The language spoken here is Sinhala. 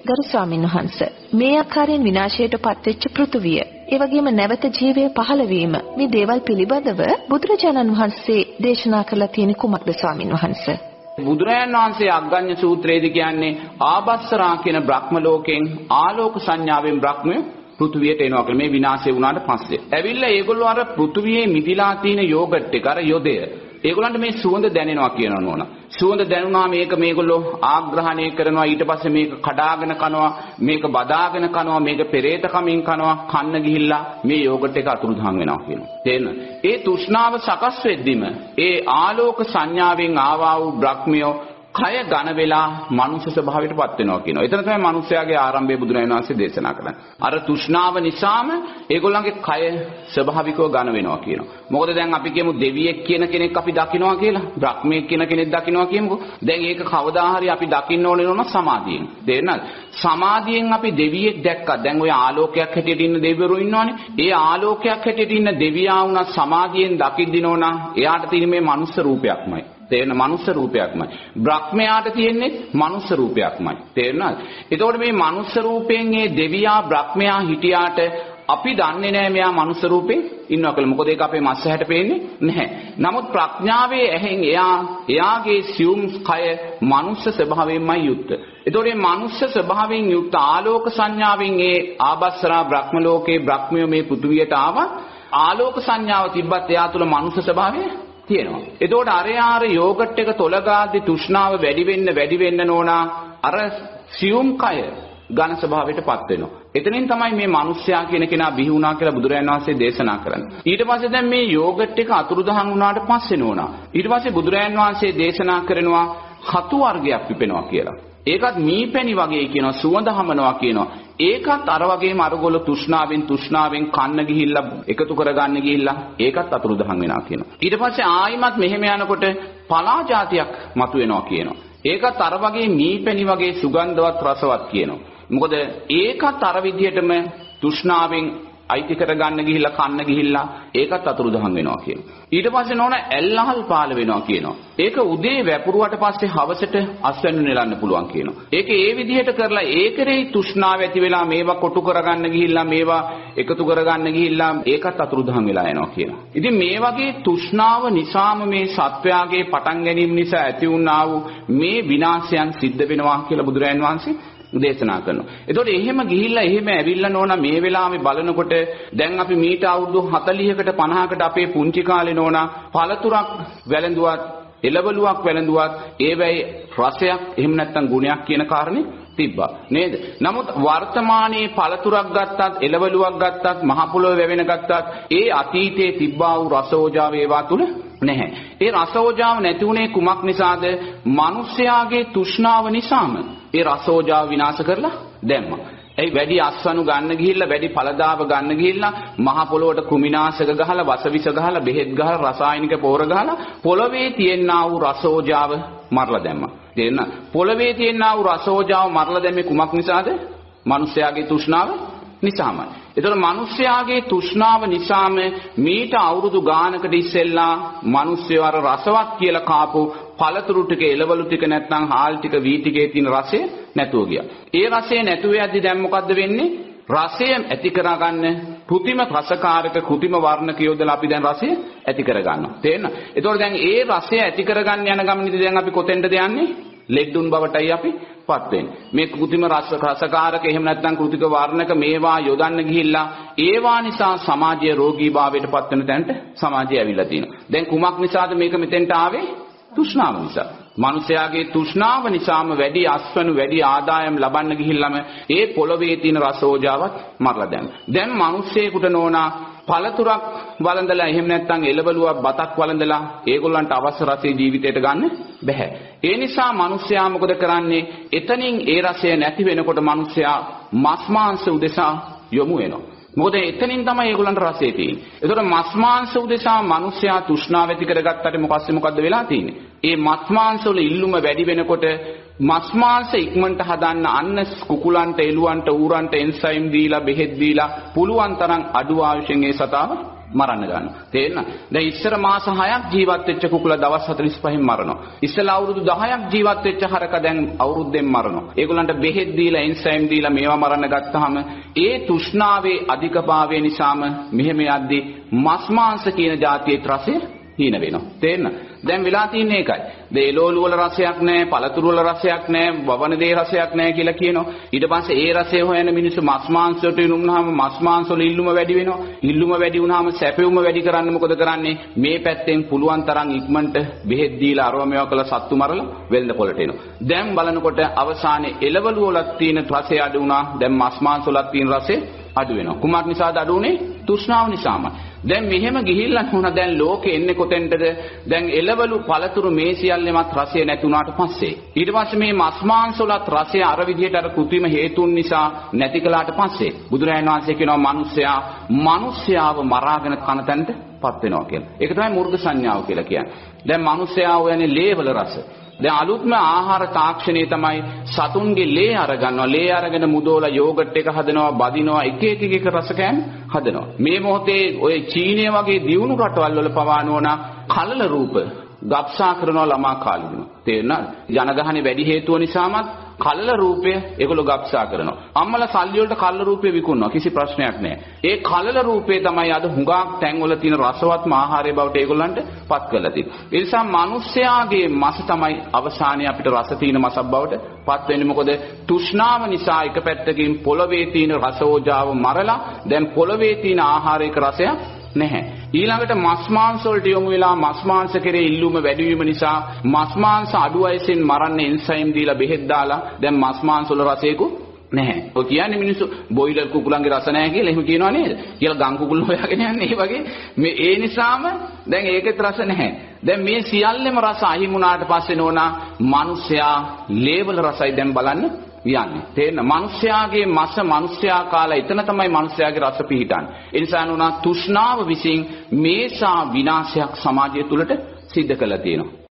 ගරු ස්වාමීන් වහන්සේ මේ ආකාරයෙන් විනාශයට පත්වෙච්ච පෘථුවිය ඒ වගේම නැවත ජීවය පහළ වීම මේ දේවල් පිළිබඳව බුදුරජාණන් වහන්සේ දේශනා කළා තියෙන කුමක්ද ස්වාමීන් වහන්සේ? බුදුරජාණන් වහන්සේ අග්ගඤ්ඤ සූත්‍රයේදී කියන්නේ ආබස්සරා කියන බ්‍රහ්ම ලෝකෙන් ආලෝක සංඥාවෙන් බ්‍රහ්මය පෘථුවියට එනවා කියලා. මේ විනාශය වුණාට පස්සේ ඇවිල්ලා ඒගොල්ලෝ අර පෘථුවියේ මිදිලා තියෙන යෝගට් එක අර යොදය ඒගොල්ලන්ට මේ සුවඳ දැනෙනවා කියනවා නෝන. සුවඳ දැනුණා මේක මේගොල්ලෝ ආග්‍රහණය කරනවා. ඊට පස්සේ මේක කඩාගෙන කනවා, මේක බදාගෙන කනවා, මේක පෙරේත කමින් කනවා. කන්න ගිහිල්ලා මේ යෝගට් එක අතුරුදහන් වෙනවා කියනවා. තේරෙනවද? ඒ තෘෂ්ණාව සකස් වෙද්දිම ඒ ආලෝක සංඥාවෙන් ආවා වූ බ්‍රහ්මියෝ කය ඝන වෙලා මනුෂ්‍ය ස්වභාවයටපත් වෙනවා කියනවා. එතන තමයි මනුෂ්‍යයාගේ ආරම්භය බුදුරජාණන් වහන්සේ දේශනා කරන්නේ. අර තෘෂ්ණාව නිසාම ඒගොල්ලන්ගේ කය ස්වභාවිකව ඝන වෙනවා කියනවා. මොකද දැන් අපි කියමු දෙවියෙක් කියන කෙනෙක් අපි දකින්නවා කියලා. බ්‍රහ්මයෙක් කියන කෙනෙක් දකින්නවා කියමුකෝ. දැන් ඒක කවදා හරි අපි දකින්න ඕනේ නෝන සමාධියෙන්. තේරෙනවද? සමාධියෙන් අපි දෙවියෙක් දැක්කා. දැන් ඔය ආලෝකයක් හැටියට ඉන්න දෙවිවරු ඉන්නවනේ. ඒ ආලෝකයක් හැටියට ඉන්න දෙවියා වුණා සමාධියෙන් දකිද්දී නෝනා එයාට තියෙන මේ මනුස්ස රූපයක්මයි. තේරෙන මනුස්ස රූපයක්මයි. බ්‍රහ්මයාට තියෙන්නේ මනුස්ස රූපයක්මයි. තේරෙනවද? එතකොට මේ මනුස්ස රූපයෙන් මේ දෙවියා බ්‍රහ්මයා හිටියාට අපි දන්නේ නැහැ මෙයා මනුස්ස රූපේ ඉන්නවා කියලා. මොකද ඒක අපේ මස්ස හැට පේන්නේ නැහැ. නමුත් ප්‍රඥාවේ ඇහෙන් එයාගේ සියුම් කය මනුස්ස ස්වභාවයෙන්මයි යුක්ත. එතකොට මේ මනුස්ස ස්වභාවයෙන් යුක්ත ආලෝක සංඥාවෙන් ඒ ආබස්සරා බ්‍රහ්ම ලෝකේ බ්‍රහ්මිය මේ පෘථුවියට ආවා. ආලෝක සංඥාව තිබ්බත් එයා තුල මනුස්ස ස්වභාවය තියෙනවා. එතකොට අරයාර යෝගට් එක තොලගාද්දි තෘෂ්ණාව වැඩි වෙන්න නෝනා අර සියුම් කය ඝන ස්වභාවයටපත් වෙනවා. එතනින් තමයි මේ මිනිස්යා කියන කෙනා බිහි වුණා කියලා බුදුරජාණන් වහන්සේ දේශනා කරන්නේ. ඊට පස්සේ දැන් මේ යෝගට් එක අතුරුදහන් වුණාට පස්සේ නෝනා ඊට පස්සේ බුදුරජාණන් වහන්සේ දේශනා කරනවා හතු වර්ගයක් පිපෙනවා කියලා. ඒකත් මීපැණි වගේ කියනවා, සුවඳ හමනවා කියනවා. ඒකත් අර වගේම අරගොල්ල තෘෂ්ණාවෙන් කන්න ගිහිල්ලා එකතු කරගන්න ගිහිල්ලා ඒකත් අතුරුදහන් වෙනවා කියනවා. ඊට පස්සේ ආයිමත් මෙහෙම යනකොට පලා જાතියක් මතුවෙනවා කියනවා. ඒකත් අර වගේ මීපැණි වගේ සුගන්ධවත් රසවත් කියනවා. මොකද ඒකත් අර විදිහටම තෘෂ්ණාවෙන් අයිති කරගන්න ගිහිල්ලා කන්න ගිහිල්ලා ඒකත් අතුරුදහන් වෙනවා කියනවා. ඊට පස්සේ නෝන ඇල්ලහල් පාල වෙනවා කියනවා. ඒක උදේ වැපුරුවට පස්සේ හවසට අස්වැන්නු නෙලන්න පුළුවන් කියනවා. ඒක ඒ විදිහට කරලා ඒකේ තෘෂ්ණාව ඇති වෙලා මේවා කොටු කරගන්න ගිහිල්ලා මේවා එකතු කරගන්න ගිහිල්ලා ඒකත් අතුරුදහන් වෙලා යනවා කියනවා. ඉතින් මේ වගේ තෘෂ්ණාව නිසාම මේ සත්වයාගේ පටන් ගැනීම නිසා ඇති වුණා වූ මේ විනාශයන් සිද්ධ වෙනවා කියලා බුදුරජාණන් වහන්සේ දේශනා කරනවා. එතකොට එහෙම ගිහිල්ලා එහෙම ඇවිල්ලා නෝනා මේ වෙලාවේ බලනකොට දැන් අපි මීට අවුරුදු 40කට 50කට අපේ පුංචි කාලේ නෝනා පළතුරක් වැළඳුවත් එළවලුවක් වැළඳුවත් ඒවැයි රසයක් එහෙම නැත්නම් ගුණයක් කියන කාරණේ තිබ්බා නේද? නමුත් වර්තමානයේ පළතුරක් ගත්තත් එළවලුවක් ගත්තත් මහ පොළොවේ වැවෙන ගත්තත් ඒ අතීතයේ තිබ්බා වූ රසෝජාව ඒවා තුල නැහැ. ඒ රසෝජාව නැති උනේ කුමක් නිසාද? මිනිස්යාගේ තෘෂ්ණාව නිසාම ඒ රසෝජාව විනාශ කරලා දැම්මා. ඒ වැඩි අස්වනු ගන්න ගිහිල්ලා වැඩි පළදාව ගන්න ගිහිල්ලා මහ පොළොවට කුමිනාශක ගහලා වසවිස ගහලා බෙහෙත් ගහලා රසායනික පෝර ගහලා පොළවේ තියෙනා වූ රසෝජාව මරලා දැම්මා. තේරෙනවද? පොළවේ තියෙනා වූ රසෝජාව මරලා දැම්මේ කුමක් නිසාද? මිනිස්යාගේ තෘෂ්ණාව නිසාමයි. ඒතර මිනිස්යාගේ තෘෂ්ණාව නිසාම මීට අවුරුදු ගානකට ඉස්සෙල්ලා මිනිස්සු අර රසවත් කියලා කාපු පළතුරු ටික එළවලු ටික නැත්නම් හාල් ටික වී ටිකේ තියෙන රසය නැතුව ගියා. ඒ රසය නැතුව යද්දි දැන් මොකද්ද වෙන්නේ? රසය ඇති කරගන්න කෘතිම රසකාරක කෘතිම වර්ණක යොදලා අපි දැන් රසය ඇති කරගන්නවා. තේරෙනවද? ඒතකොට දැන් ඒ රසය ඇති කරගන්න යන ගමනේදී දැන් අපි කොතෙන්ද යන්නේ? ලෙඩුන් බවටයි අපි පත් වෙන්නේ. මේ කෘතිම රසකාරක එහෙම නැත්නම් කෘතික වර්ණක මේවා යොදන්න ගිහිල්ලා ඒවා නිසා සමාජය රෝගීභාවයට පත් වෙන තැනට සමාජය ඇවිල්ලා තියෙනවා. දැන් කුමක් නිසාද මේක මෙතෙන්ට ආවේ? තෘෂ්ණාව නිසා. මිනිස්යාගේ තෘෂ්ණාව නිසාම වැඩි අස්වනු වැඩි ආදායම් ලබන්න ගිහිල්ලාම ඒ පොළවේ තියෙන රසෝජාවත් මරලා දැම්මා. දැන් මිනිස්සෙකුට නෝනා පළතුරක් වළඳලා එහෙම නැත්නම් එළවලුවක් බතක් වළඳලා ඒගොල්ලන්ට අවශ්‍ය රසය ජීවිතයට ගන්න බෑ. ඒ නිසා මිනිස්සයා මොකද කරන්නේ? එතනින් ඒ රසය නැති වෙනකොට මිනිස්සයා මස් මාංශ උදෙසා යොමු වෙනවා. මොකද එතනින් තමයි ඒගොල්ලන්ට රසය තියෙන්නේ. ඒතකොට මස් මාංශ උදෙසා මිනිස්සයා තෘෂ්ණාව ඇති කරගත්තට මොකද වෙලා තියෙන්නේ? ඒ මස් මාංශ වල ඉල්ලුම වැඩි වෙනකොට මස් මාංශ ඉක්මනට හදන්න අන්න කුකුලන්ට එළුවන්ට ඌරන්ට එන්සයිම් දීලා බෙහෙත් දීලා පුළුවන් තරම් අඩු ආයුෂෙන් ඒ සතාව මරන්න ගන්නවා. තේරෙනවද? දැන් ඉස්සර මාස 6ක් ජීවත් වෙච්ච කුකුලා දවස් 45න් මරනවා. ඉස්සලා අවුරුදු 10ක් ජීවත් වෙච්ච හරක දැන් අවුරුද්දෙන් මරනවා. ඒගොල්ලන්ට බෙහෙත් දීලා එන්සයිම් දීලා මේවා මරන්න ගත්තාම ඒ තෘෂ්ණාවේ අධිකභාවය නිසාම මෙහෙම යද්දී මස් මාංශ කියන જાතියේ රසය හීන වෙනවා. තේරෙනවද? දැන් වෙලා තින්නේ ඒකයි. දේලෝලු වල රසයක් නැහැ, පළතුරු වල රසයක් නැහැ, වවන දේ රසයක් නැහැ කියලා කියනවා. ඊට පස්සේ ඒ රසය හොයන මිනිස්සු මස් මාංශ වලට යොමුනහම මස් මාංශ වල ඉල්ලුම වැඩි වෙනවා. ඉල්ලුම වැඩි වුණාම සැපෙවුම වැඩි කරන්න මොකද කරන්නේ? මේ පැත්තෙන් පුළුවන් තරම් ඉක්මනට බෙහෙත් දීලා අරව මේවා කළ සත්තු මරලා වෙල්ද පොළට එනවා. දැන් බලනකොට අවසානයේ එළවලු වලත් තියෙන රසය අඩු වුණා. දැන් මස් මාංශ වලත් තියෙන රසය අඩු වෙනවා. කුමක් නිසාද අඩු වුනේ? තෘෂ්ණාව නිසාමයි. දැන් මෙහෙම ගිහිල්ලා වුණා දැන් ලෝකෙ එන්නේ කොතෙන්ටද? දැන් එළවලු පළතුරු මේ සියල්ලෙමත් රසය නැති වුණාට පස්සේ ඊට පස්සේ මේ මස් මාංශ වලත් රසය අර විදිහට අර කෘත්‍රිම හේතුන් නිසා නැති කළාට පස්සේ බුදුරජාණන් වහන්සේ කියනවා මිනිස්යාව මරාගෙන කන තැනටපත් වෙනවා කියලා. ඒක තමයි මූර්ධ සංඥාව කියලා කියන්නේ. දැන් මිනිස්යා හොයන්නේ ලේවල රස. දැන් අලුත්ම ආහාර තාක්ෂණයේ තමයි සතුන්ගේ ලේ අරගන්නවා. ලේ අරගෙන මුදෝලා යෝගට් එක හදනවා, බදිනවා, එක රස කෑම හදනවා. මේ මොහොතේ ඔය චීනය වගේ දියුණු රටවල් වල පවානෝන කලල රූප ගබ්සා කරනවා ළමා කාලෙදිම. තේරෙනවද? ජනගහනේ වැඩි හේතුව නිසාමත් කල්ල රූපය ඒගොල්ලෝ ගබ්සා කරනවා. අම්මලා සල්ලි වලට කල්ල රූපය විකුණනවා. කිසි ප්‍රශ්නයක් නැහැ. ඒ කල්ල රූපේ තමයි අද හුඟක් තැන්වල තියෙන රසවත්ම ආහාරය බවට ඒගොල්ලන්ට පත් කරලා තියෙන්නේ. ඒ නිසා මිනිස්යාගේ මස තමයි අවසානයේ අපිට රස තියෙන මසක් බවට පත් වෙන්නේ. මොකද තෘෂ්ණාව නිසා එක පැත්තකින් පොළවේ තියෙන රසෝජාව මරලා දැන් පොළවේ තියෙන ආහාරයක රසයක් නැහැ. ඊළඟට මස් මාංශ වලට යොමු වෙලා මස් මාංශ කෙරේ ඉල්ලුම වැඩි වීම නිසා මස් මාංශ අඩු වයසෙන් මරන්න එන්සයිම් දීලා බෙහෙත් දාලා දැන් මස් මාංශ වල රසයකුත් නැහැ. ඔය කියන්නේ මිනිස්සු බොයිලර් කුකුලන්ගේ රස නැහැ කියලා එහෙම කියනවා නේද? කියලා ගම් කුකුල් හොයාගෙන යන්නේ ඒ වගේ මේ ඒ නිසාම දැන් ඒකෙත් රස නැහැ. දැන් මේ සියල්ලම රස අහිමුණාට පස්සේ නෝනා මිනිස්සයා ලේවල රසයි දැන් බලන්න යන්නේ. තේරෙන මිනිස්යාගේ මස මිනිස්යා කාලා එතන තමයි මිනිස්යාගේ රස පිහිටන්නේ. ඒ නිසා නුනා තෘෂ්ණාව විසින් මේසා විනාශයක් සමාජය තුළට සිද්ධ කළා තියෙනවා.